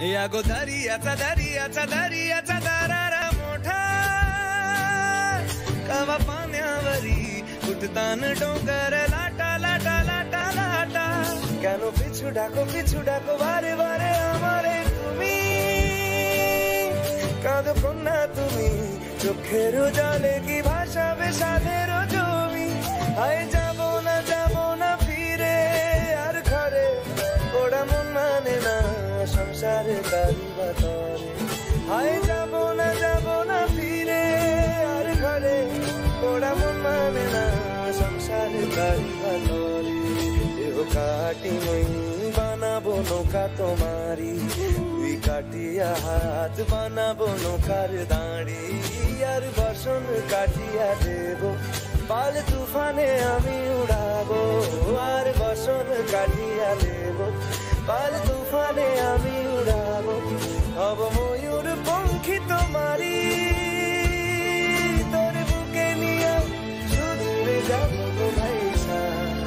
या गो दरियाचा दरियाचा दरियाचा दरारा मोठा कवा पाण्यावरी उठतान डोंगर लाटा लाटा लाटा लाटा কেন পিছু ডাকো বারে বারে আমারে তুমি কাঁদো কন্যা তুমি চোখের জলে কি ভাসাবে সাধের জমি আয় যাব না ফিরে আর ঘরে ওরা মন মানে না সংসারে তারি বাতরে আয় যাব না ফিরে আর ঘরে ওরা মন মানে না সংসারে তারি বাতরে কাটি মই বানাবো নৌকা তোমারি তুই কাটিয়া হাত বানাবো নৌকার দাঁড়ি আর বসন কাটিয়া দেব পাল তুফানে আমি উড়াবো আর বসন কাটিয়া দেব পাল তুফানে আমি উড়াবো হব ময়ূর পঙ্খী তোমারি তোর বুকে নিয়ে সুদূরে যাবো ভাইসা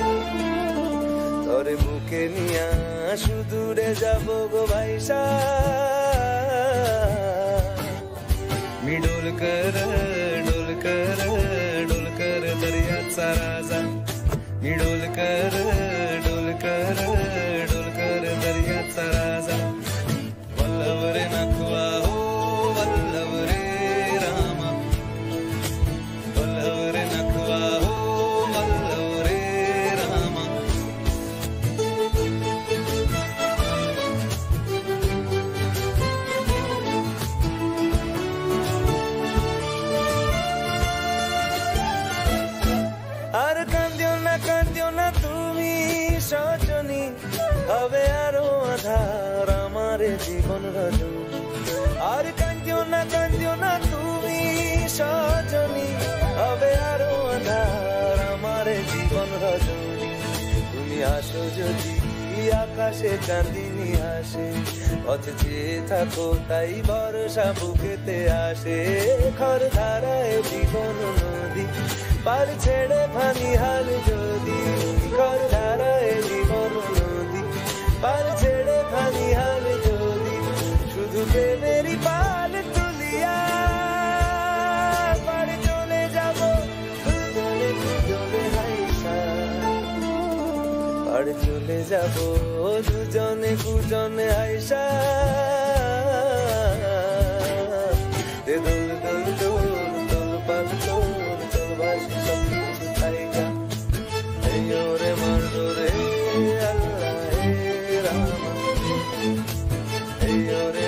তোরে বুকে নিয়া সুদূরে যাব গো ভাইসা मी डोलकर दर्याचा राजा मी डोलकर दर्याचा राजा वल्लभ रे नखवा हो वल्लभ रे रामा वल्लभ रे नखवा हो वल्लभ रे रामा আর কান্দিও না তুমি সজনী হবে আরো আধার আমারে জীবন রজনী আর কান্দিও না তুমি সজনী হবে আরো আধার আমারে জীবন রজনী তুমি আসো যদি আকাশে চাঁদিনী আসে পথে চেয়ে থাকো তাই ভরসা বুকেতে আসে খর ধারায় জীবন নদী পার ছেড়ে ভাঙি হাল যদি খর ধারায় জীবন নদী পার ছেড়ে ভাঙি হাল যদি শুধু প্রেমেরই পাল তুলিয়া পারে চলে যাব দুজনে হাইসা পারে চলে যাব দুজনে হাইসা দোল দোল দোল দোল পাল দোল দোল ভাসি সব কিছু থাইকা এই ওরে মারো রে আল্লাহ হে রামা এই ওরে